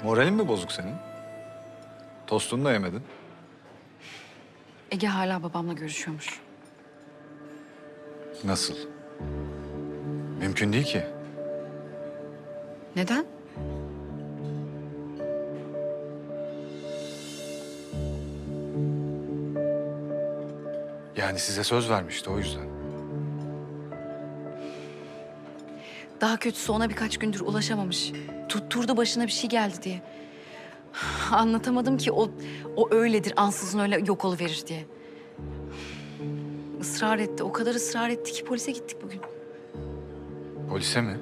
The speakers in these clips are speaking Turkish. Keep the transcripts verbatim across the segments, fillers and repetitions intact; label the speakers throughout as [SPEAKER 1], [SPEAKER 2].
[SPEAKER 1] Moralin mi bozuk senin? Tostunu da yemedin.
[SPEAKER 2] Ege hala babamla görüşüyormuş.
[SPEAKER 1] Nasıl? Mümkün değil ki.
[SPEAKER 2] Neden?
[SPEAKER 1] Yani size söz vermişti o yüzden.
[SPEAKER 2] Daha kötüsü ona birkaç gündür ulaşamamış. Tutturdu başına bir şey geldi diye. Anlatamadım ki o, o öyledir, ansızın öyle yok oluverir diye. Israr etti, o kadar ısrar etti ki polise gittik bugün.
[SPEAKER 1] Polise mi?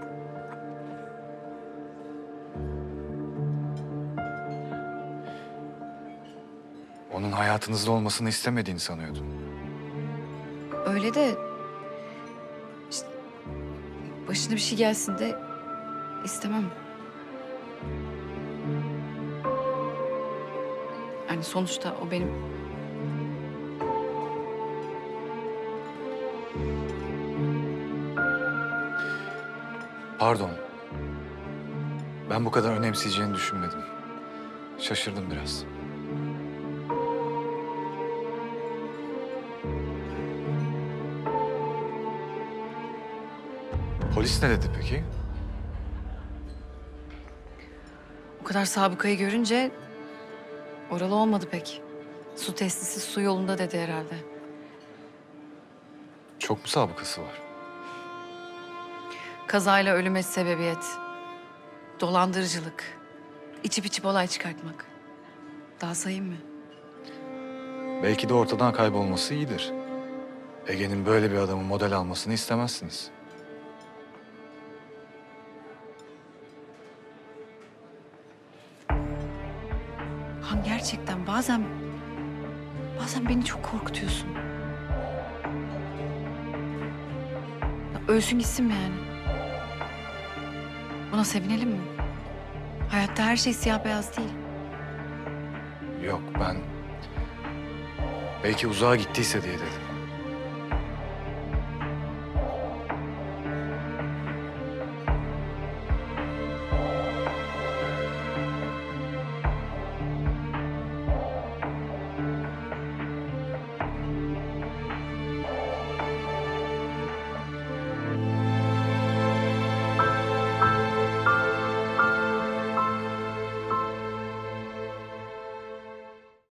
[SPEAKER 1] Onun hayatınızda olmasını istemediğini sanıyordum.
[SPEAKER 2] Öyle de... işte başına bir şey gelsin de istemem. Yani sonuçta o benim...
[SPEAKER 1] Pardon. Ben bu kadar önemseyeceğini düşünmedim. Şaşırdım biraz. Polis ne dedi peki?
[SPEAKER 2] O kadar sabıkayı görünce oralı olmadı pek. Su testisi su yolunda dedi herhalde.
[SPEAKER 1] Çok mu sabıkası var?
[SPEAKER 2] Kazayla ölüme sebebiyet, dolandırıcılık, içip içip olay çıkartmak. Daha sayayım mı?
[SPEAKER 1] Belki de ortadan kaybolması iyidir. Ege'nin böyle bir adamı model almasını istemezsiniz.
[SPEAKER 2] Han gerçekten bazen... bazen beni çok korkutuyorsun. Ya ölsün gitsin mi yani? Buna sevinelim mi? Hayatta her şey siyah beyaz değil.
[SPEAKER 1] Yok ben... Belki uzağa gittiyse diye dedim.